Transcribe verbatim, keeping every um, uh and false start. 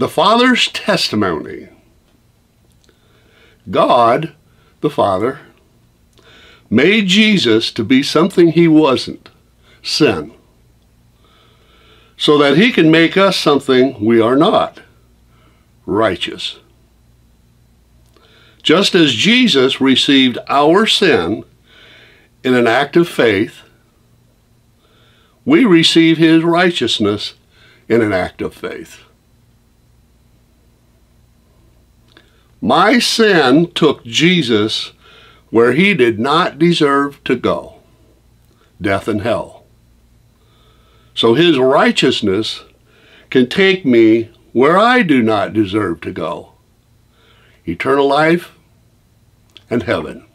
The Father's testimony. God, the Father, made Jesus to be something he wasn't, sin, so that he can make us something we are not, righteous. Just as Jesus received our sin in an act of faith, we receive his righteousness in an act of faith. My sin took Jesus where he did not deserve to go, death and hell. So his righteousness can take me where I do not deserve to go, eternal life and heaven.